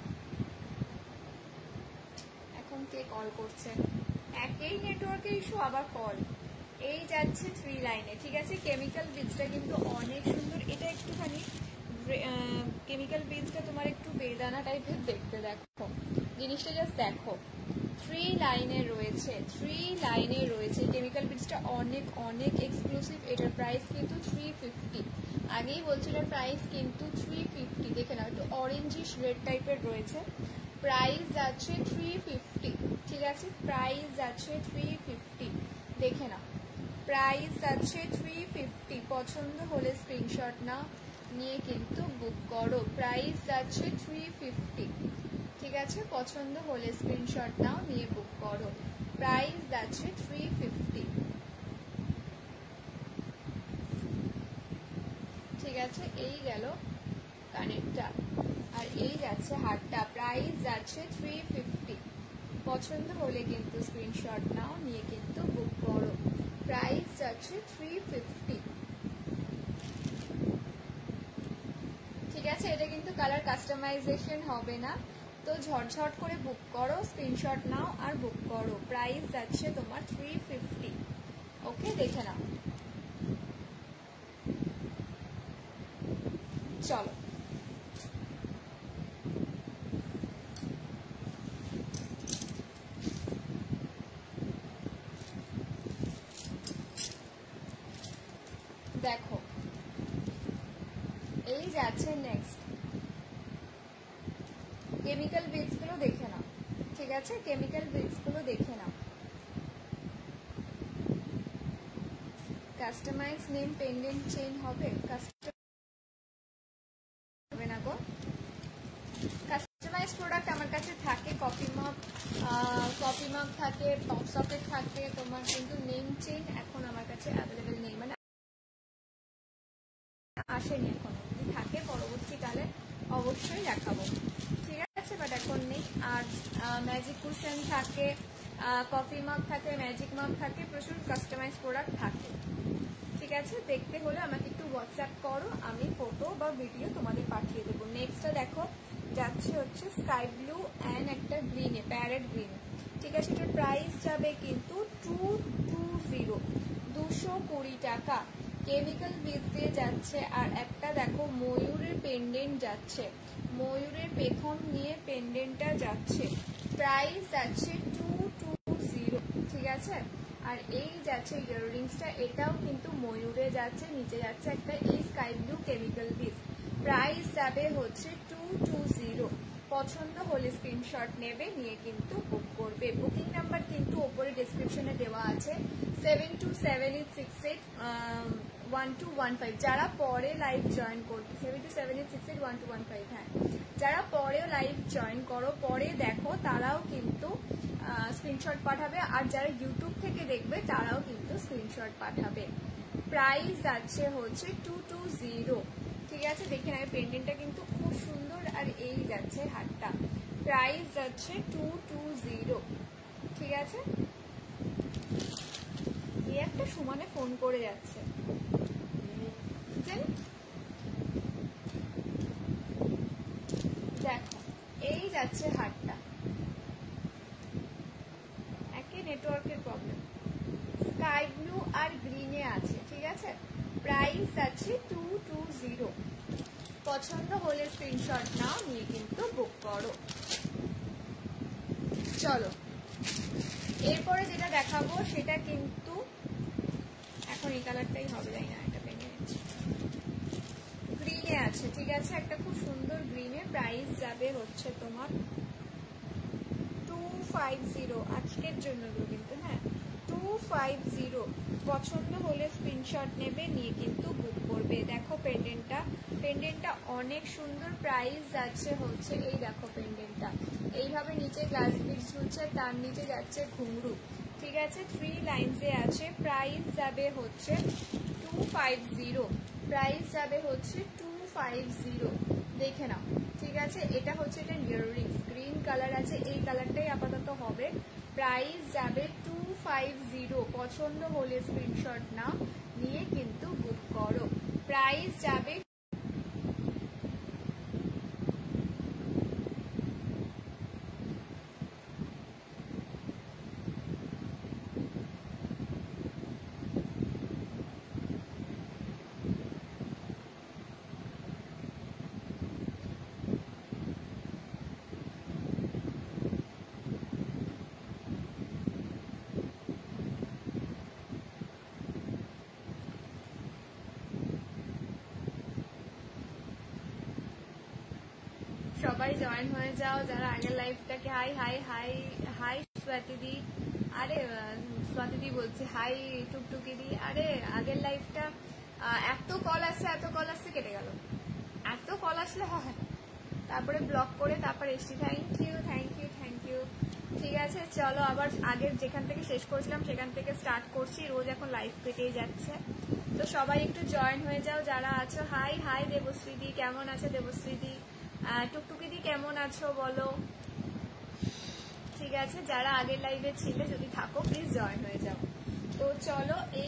এখন কে কল করছে? একই নেটওয়ার্কের ইস্যু, আবার কল। এই যাচ্ছে থ্রি লাইনে, ঠিক আছে। কেমিক্যাল বীজটা কিন্তু অনেক সুন্দর, এটা একটুখানি কেমিক্যাল বীজটা তোমার একটু বেদানা টাইপের দেখতে, দেখো জিনিসটা জাস্ট দেখো। থ্রি লাইনে রয়েছে, থ্রি লাইনে রয়েছে কেমিক্যাল বীজটা অনেক অনেক এক্সক্লুসিভ। এটার প্রাইস কিন্তু থ্রি ফিফটি, আগেই বলছিল প্রাইস কিন্তু থ্রি ফিফটি। দেখে নাও, একটু অরেঞ্জিশ রেড টাইপের রয়েছে। প্রাইস আছে থ্রি ফিফটি, ঠিক আছে। প্রাইস আছে থ্রি ফিফটি, দেখে নাও। প্রাইস আছে থ্রি ফিফটি। পছন্দ হলে স্ক্রিনশট নাও, নিয়ে কিন্তু বুক করো। প্রাইস আছে থ্রি ফিফটি, ঠিক আছে? পছন্দ হলে স্ক্রিনশট নাও, নিয়ে বুক করো। প্রাইস আছে থ্রি ফিফটি, ঠিক আছে? এই গেল কানেরটা, আর এই যাচ্ছে হারটা। প্রাইস যাচ্ছে থ্রি ফিফটি। পছন্দ হলে কিন্তু স্ক্রিনশট নাও, নিয়ে কিন্তু বুক করো। প্রাইস যাচ্ছে থ্রি ফিফটি, ঠিক আছে? এটা কিন্তু কালার কাস্টমাইজেশন হবে না, তো ঝটঝট করে বুক করো, স্ক্রিনশট নাও আর বুক করো। প্রাইস যাচ্ছে তোমার থ্রি ফিফটি। ওকে, দেখে নাও। চলো দেখো, এই যাচ্ছে নেক্সট। কেমিক্যাল বিটস গুলো দেখে নাও, ঠিক আছে? কেমিক্যাল বিটস গুলো দেখে নাও। কাস্টমাইজ নেম পেন্ডেন্ট চেইন হবে, হবে না গো। কাস্টমাইজ প্রোডাক্ট আমার কাছে থাকে, কফি মগ, কফি মগ থাকে, পপ সকেট থাকে, তোমার কিন্তু নেম চেইন এখন আমার কাছে অ্যাভেলেবেল নেই, মানে আসেনি এখন। যদি থাকে পরবর্তীকালে অবশ্যই দেখাবো, ঠিক আছে? বাট এখন নেই। আর ম্যাজিক কুশন থাকে, কফি মগ থাকে, ম্যাজিক মগ থাকে, প্রচুর কাস্টমাইজ প্রোডাক্ট থাকে, ঠিক আছে? দেখতে হলে আমাকে একটু হোয়াটসঅ্যাপ করো, আমি ফটো বা ভিডিও তোমাদের পাঠিয়ে দেবো। নেক্সটটা দেখো, যাচ্ছে হচ্ছে স্কাই ব্লু অ্যান্ড একটা গ্রিনে, প্যারেট গ্রিন, ঠিক আছে? এটার প্রাইস যাবে কিন্তু টু টু জিরো, দুশো কুড়ি টাকা। কেমিক্যাল বীজ দিয়ে যাচ্ছে। আর একটা দেখো ময়ূরের পেন্ডেন্ট যাচ্ছে, ময়ূরের পেখম নিয়ে পেন্ডেন্টটা যাচ্ছে। প্রাইস যাচ্ছে টু টু জিরো, ঠিক আছে? আর এই যাচ্ছে ইয়াররিংসটা, এটাও কিন্তু ময়ূরে যাচ্ছে, নিচে যাচ্ছে একটা এই sky blue chemical beads. Price যাবে হচ্ছে টু টু জিরো। পছন্দ হলে স্ক্রিনশট নেবে, নিয়ে কিন্তু বুক করবে। বুকিং নাম্বার কিন্তু ওপরে ডিসক্রিপশনে দেওয়া আছে, seven two seven eight six eight one two one five. যারা পরে লাইভ জয়েন করবে, seven two seven eight six eight one two one five, হ্যাঁ, যারা পরেও লাইভ জয়েন করো, পরে দেখো, তারাও কিন্তু স্ক্রিনশট পাঠাবে। আর যারা ইউটিউব থেকে দেখবে তারাও কিন্তু স্ক্রিনশট পাঠাবে। প্রাইস যাচ্ছে হচ্ছে টু টু জিরো, ঠিক আছে? দেখে নেবে, পেন্ডেন্টটা কিন্তু খুব সুন্দর। আর এই যাচ্ছে হারটা, প্রাইস যাচ্ছে টু টু জিরো, ঠিক আছে? এই একটা সমানে ফোন করে যাচ্ছে, দেখো এই যাচ্ছে হারটা, একে নেটওয়ার্কের প্রবলেম। স্কাই ব্লু আর গ্রিনে আছে, ঠিক আছে? প্রাইস আছে টু টু জিরো। পছন্দ হলে স্ক্রিনশট নাও, নিয়ে কিন্তু বুক করো। চলো এরপরে যেটা দেখাবো সেটা কিন্তু এখন এই কালারটাই হবে, তাই না? এটা ভেঙে নিচ্ছি। গ্রিনে আছে, ঠিক আছে? একটা খুব সুন্দর গ্রিনে। প্রাইস যাবে হচ্ছে তোমার টু ফাইভ জিরো, আজকের জন্য কিন্তু, হ্যাঁ, টু ফাইভ জিরো। পছন্দ হলে স্ক্রিনশট নেবে, নিয়ে কিন্তু বুক করবে। দেখো পেন্ডেন্টটা, পেন্ডেন্টটা অনেক সুন্দর। প্রাইস যাচ্ছে হচ্ছে, এই দেখো পেন্ডেন্টটা এইভাবে নিচে গ্লাস বিটস ঝুলছে, তার নিচে যাচ্ছে ঘুংরু, ঠিক আছে? থ্রি লাইনসে আছে। প্রাইস যাবে হচ্ছে টু ফাইভ জিরো, প্রাইস যাবে হচ্ছে টু ফাইভ জিরো। দেখে নাও, ঠিক আছে? এটা হচ্ছে এটা ইয়াররিংস, গ্রিন কালার আছে, এই কালারটাই আপাতত হবে। প্রাইস যাবে টু ফাইভ জিরো। পছন্দ হলে স্ক্রিনশট নাও, নিয়ে কিন্তু বুক করো। প্রাইস যাবে সবাই জয়েন হয়ে যাও যারা আগের লাইভটাকে। হাই হাই হাই হাই স্বাতিদি, আরে স্বাতিদি বলছে হাই টুকটুকি দি। আরে আগের লাইফটা এত কল আসছে এত কল আসছে কেটে গেল, এত কল আসলে হয় না, তারপরে ব্লক করে তারপর এসছি। Thank you thank you thank you. ঠিক আছে চলো আবার আগের যেখান থেকে শেষ করেছিলাম সেখান থেকে স্টার্ট করছি। রোজ এখন লাইভ কেটেই যাচ্ছে, তো সবাই একটু জয়েন হয়ে যাও যারা আছো। হাই হাই দেবশ্রীদি, কেমন আছে দেবশ্রীদি? টুকটুকিদি কেমন আছো বলো? ঠিক আছে যারা আগের লাইভে ছিলে যদি থাকো প্লিজ জয়েন হয়ে যাও। তো চলো এই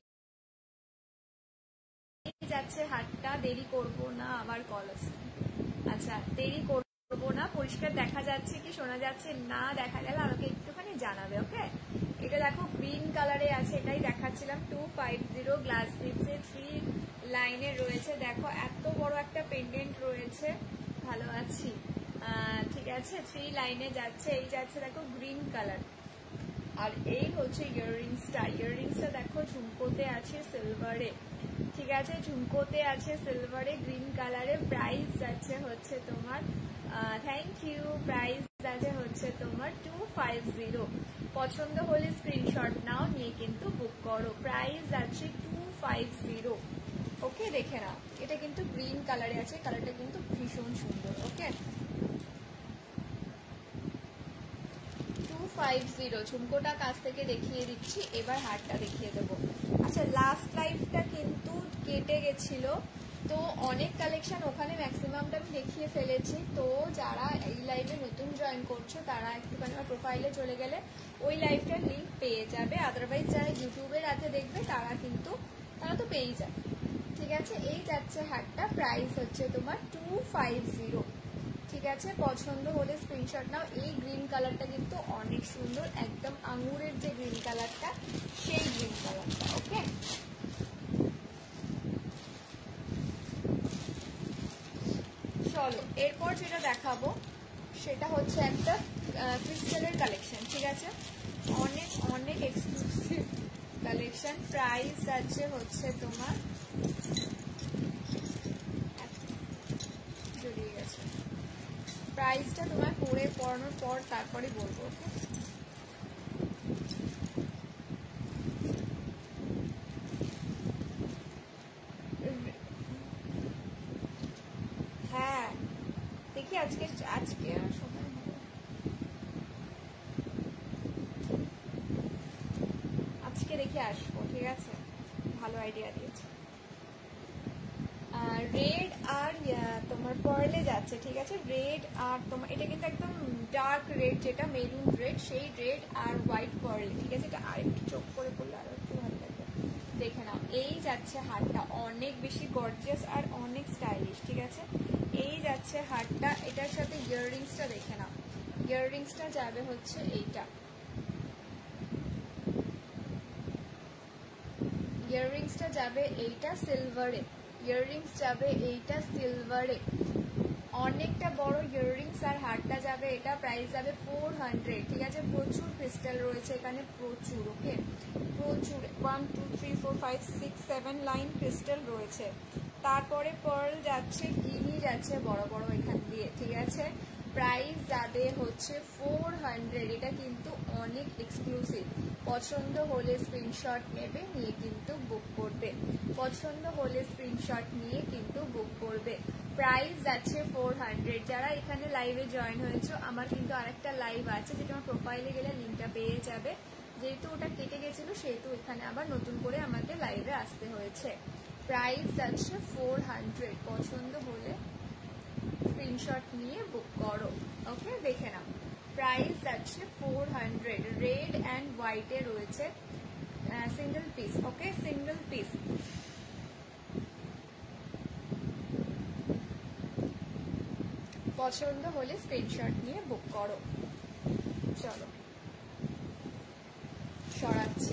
যাচ্ছে হাটটা, দেরি করব না, আবার কল আসছে। আচ্ছা দেরি করব না, পরিষ্কার দেখা যাচ্ছে কি শোনা যাচ্ছে না দেখা গেলে আমাকে একটুখানি জানাবে, ওকে? এটা দেখো গ্রিন কালারে আছে, এটাই দেখাচ্ছিলাম। টু ফাইভ জিরো গ্লাস নিচে থ্রি লাইনে রয়েছে, দেখো এত বড় একটা পেন্ডেন্ট রয়েছে। ভালো আছি, ঠিক আছে। থ্রি লাইনে যাচ্ছে, এই যাচ্ছে দেখো গ্রিন কালার, আর এই হচ্ছে ইয়াররিংসটা। ইয়াররিংসটা দেখো ঝুমকোতে আছে সিলভারে, ঠিক আছে, ঝুমকোতে আছে সিলভারে গ্রিন কালারে। প্রাইস যাচ্ছে হচ্ছে তোমার, থ্যাংক ইউ, প্রাইস যাচ্ছে হচ্ছে তোমার টু ফাইভ জিরো। পছন্দ হলে স্ক্রিনশট নাও, নিয়ে কিন্তু বুক করো। প্রাইস যাচ্ছে টু ফাইভ জিরো, ওকে? দেখে নাও, এটা কিন্তু গ্রিন কালারে আছে, কালারটা কিন্তু ভীষণ সুন্দর, ওকে? Two five zero. ঝুমকোটা কাছ থেকে দেখিয়ে দিচ্ছি, এবার হারটা দেখিয়ে দেবো। আচ্ছা লাস্ট লাইফটা কিন্তু কেটে গেছিল, তো অনেক কালেকশন ওখানে ম্যাক্সিমামটা আমি দেখিয়ে ফেলেছি। তো যারা এই লাইভে নতুন জয়েন করছো তারা একটুখানি আমার প্রোফাইলে চলে গেলে ওই লাইভটার লিঙ্ক পেয়ে যাবে। আদারওয়াইজ যারা ইউটিউবের রাতে দেখবে তারা কিন্তু তারা তো পেয়েই যাবে, ঠিক আছে? এই যাচ্ছে হারটা, প্রাইস হচ্ছে তোমার টু ফাইভ জিরো, ঠিক আছে? পছন্দ হলে স্ক্রিনশট নাও। এই গ্রিন কালারটা কিন্তু অনেক সুন্দর, একদম আঙুরের যে গ্রিন কালারটা সেই গ্রিন কালারটা, ওকে? চলো এরপর যেটা দেখাবো সেটা হচ্ছে একটা ক্রিস্টালের কালেকশন, ঠিক আছে? অনেক অনেক এক্সক্লুসিভ কালেকশন। প্রাইস আছে হচ্ছে তোমার, জড়িয়ে গেছে, প্রাইসটা তোমার পরে পড়ানোর পর তারপরে বলবো, ওকে? হ্যাঁ দেখি আজকে আজকে সময় হবে, আজকে দেখি আসবো, ঠিক আছে? ভালো আইডিয়া দিয়েছে। রেড আর তোমার পার্লে যাচ্ছে, ঠিক আছে? রেড আর তোমার এটা কিন্তু একদম ডার্ক রেড, যেটা মেরুন রেড, সেই রেড আর হোয়াইট পার্লে, ঠিক আছে? এটা আরেকটু চোখ করে পড়লে আরো একটু ভালো লাগবে। দেখে নাও, এই যাচ্ছে হারটা, অনেক বেশি গর্জিয়াস আর অনেক স্টাইলিশ, ঠিক আছে? এই যাচ্ছে হারটা, এটার সাথে ইয়াররিংসটা দেখে নাও। ইয়াররিংসটা যাবে হচ্ছে এইটা, ইয়াররিংসটা যাবে এইটা সিলভারে, ইয়াররিংস যাবে এইটা সিলভারে, অনেকটা বড় ইয়াররিংস আর হারটা যাবে এটা। প্রাইস যাবে ফোর হান্ড্রেড, ঠিক আছে? প্রচুর ক্রিস্টাল রয়েছে এখানে, প্রচুর, ওকে? প্রচুর, one two three four five six seven line crystal রয়েছে। তারপরে পার্ল যাচ্ছে, গিনি যাচ্ছে বড় বড় এখান দিয়ে, ঠিক আছে? প্রাইস যাবে হচ্ছে ফোর হান্ড্রেড, এটা কিন্তু অনেক এক্সক্লুসিভ। পছন্দ হলে স্ক্রিনশট নেবে, নিয়ে কিন্তু বুক করবে। পছন্দ হলে স্ক্রিনশট নিয়ে কিন্তু বুক করবে। প্রাইস যাচ্ছে ফোর হান্ড্রেড। যারা এখানে লাইভে জয়েন হয়েছো, আমার কিন্তু আরেকটা লাইভ আছে যেটা আমার প্রোফাইলে গেলে লিঙ্কটা পেয়ে যাবে। যেহেতু ওটা কেটে গেছিল সেহেতু এখানে আবার নতুন করে আমাকে লাইভে আসতে হয়েছে। প্রাইস যাচ্ছে ফোর হান্ড্রেড। পছন্দ হলে স্ক্রিনশট নিয়ে বুক করো, ওকে? দেখে নাও, প্রাইস যাচ্ছে ফোর হান্ড্রেড। রেড অ্যান্ড হোয়াইটে রয়েছে, single piece, okay? Single piece. পছন্দ হলে স্ক্রিনশট নিয়ে বুক করো। চলো সরাচ্ছি।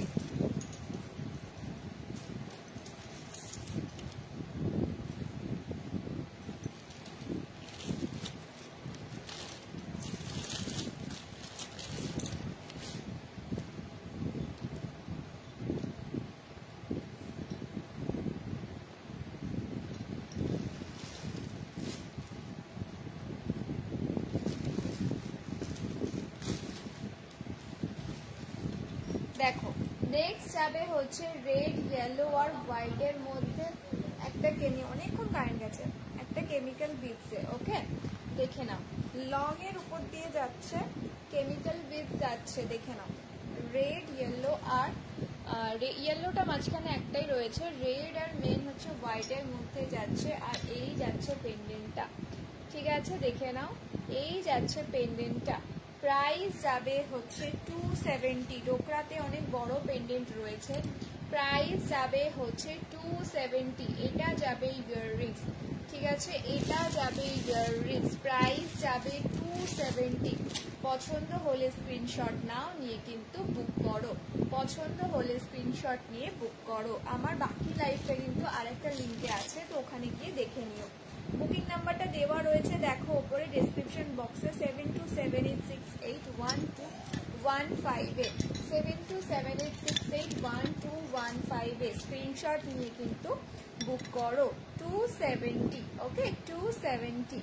দেখো নেক্সট যাবে হচ্ছে রেড ইয়েলো আর হোয়াইটের মধ্যে একটা কেমি অনেকক্ষণ কারেন্ট গেছে একটা কেমিক্যাল বিটসে। ওকে দেখে নাও, লং এর উপর দিয়ে যাচ্ছে কেমিক্যাল বিট যাচ্ছে, দেখে নাও রেড ইয়েলো আর ইয়েলোটা মাঝখানে একটাই রয়েছে, রেড আর মেন হচ্ছে হোয়াইটের মধ্যে যাচ্ছে আর এই যাচ্ছে পেন্ডেন্টটা। ঠিক আছে দেখে নাও, এই যাচ্ছে পেন্ডেন্টটা। প্রাইস যাবে হচ্ছে টু সেভেন্টি, ডোকরাতে অনেক বড় পেন্ডেন্ট রয়েছে। প্রাইস যাবে হচ্ছে টু সেভেন্টি, এটা যাবে ইয়াররিংস। ঠিক আছে এটা যাবে ইয়াররিংস, প্রাইস যাবে টু সেভেন্টি। পছন্দ হলে স্ক্রিনশট নাও, নিয়ে কিন্তু বুক করো। পছন্দ হলে স্ক্রিনশট নিয়ে বুক করো। আমার বাকি লাইফটা কিন্তু আরেকটা লিঙ্কে আছে, তো ওখানে গিয়ে দেখে নিও। বুকিং নাম্বারটা দেওয়া রয়েছে দেখো ওপরে ডেসক্রিপশন বক্সে, seven two seven eight six eight one two one five eight, seven two seven eight six eight one two one five eight. Screenshot নিয়ে কিন্তু বুক করো। Two seventy, okay two seventy.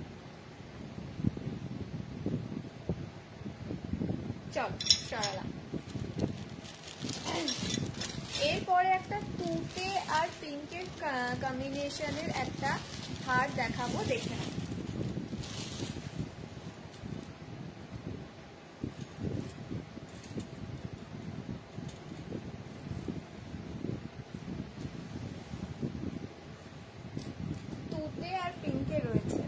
চল সরালাম। এরপরে একটা তুতে আর পিঙ্কের কম্বিনেশনের একটা হার দেখাবো, দেখে নাও। তুতে আর পিঙ্কে রয়েছে,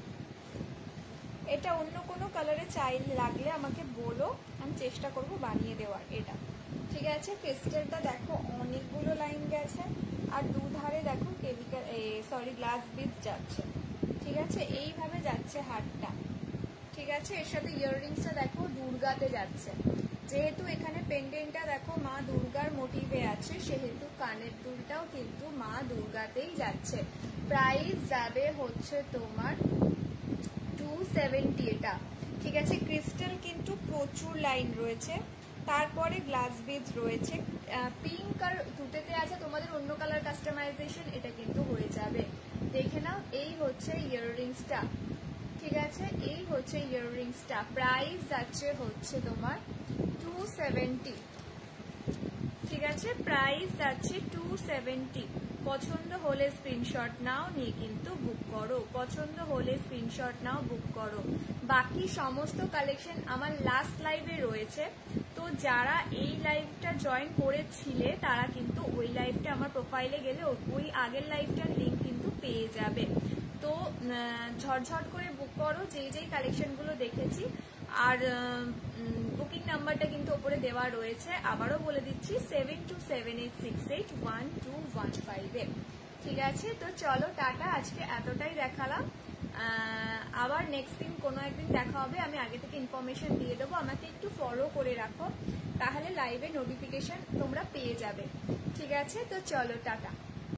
এটা অন্য কোনো কালারে চাই লাগলে আমাকে বলো, আমি চেষ্টা করব বানিয়ে দেওয়ার এটা। ঠিক আছে ক্রিস্টালটা দেখো অনেকগুলো লাইন গেছে আর দুধারে দেখো কেমিক্যাল সরি গ্লাস বিট যাচ্ছে। ঠিক আছে এইভাবে যাচ্ছে হারটা। ঠিক আছে এর সাথে ইয়াররিংসটা দেখো দুর্গাতে যাচ্ছে, যেহেতু এখানে পেন্ডেন্টটা দেখো মা দুর্গার মোটিভে আছে সেহেতু কানের দুলটাও কিন্তু মা দুর্গাতেই যাচ্ছে। প্রাইস যাবে হচ্ছে তোমার টু সেভেন্টি এটা। ঠিক আছে ক্রিস্টাল কিন্তু প্রচুর লাইন রয়েছে, তারপরে গ্লাস বিটস রয়েছে, পিঙ্ক আর তুতেতে আছে, তোমাদের অন্য কালার কাস্টমাইজেশন এটা কিন্তু হয়ে যাবে। দেখে নাও এই হচ্ছে ইয়াররিংসটা। ঠিক আছে এই হচ্ছে ইয়াররিংসটা, প্রাইস যাচ্ছে হচ্ছে তোমার টু সেভেন্টি। ঠিক আছে প্রাইস যাচ্ছে টু সেভেন্টি। পছন্দ হলে স্ক্রিনশট নাও, নিয়ে কিন্তু বুক করো। পছন্দ হলে স্ক্রিনশট নাও, বুক করো। বাকি সমস্ত কালেকশন আমার লাস্ট লাইভে রয়েছে, তো যারা এই লাইভটা জয়েন করেছিলে তারা কিন্তু ওই লাইভটা আমার প্রোফাইলে গেলে ওই আগের লাইভটার লিঙ্ক কিন্তু পেয়ে যাবে। তো ঝটঝট করে বুক করো যেই যেই কালেকশনগুলো দেখেছি। আর বুকিং নাম্বারটা কিন্তু ওপরে দেওয়া রয়েছে, আবারও বলে দিচ্ছি seven two seven eight six eight one two one five eight. ঠিক আছে তো চলো টাটা, আজকে এতটাই দেখালাম। আবার নেক্সট দিন কোনো একদিন দেখা হবে, আমি আগে থেকে ইনফরমেশন দিয়ে দেবো, আমাকে একটু ফলো করে রাখো, তাহলে লাইভে নোটিফিকেশন তোমরা পেয়ে যাবে। ঠিক আছে তো চলো টাটা।